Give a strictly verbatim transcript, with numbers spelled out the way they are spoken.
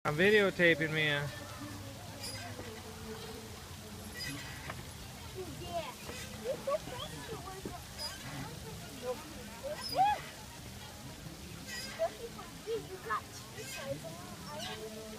I'm videotaping me. Yeah. You got two sides.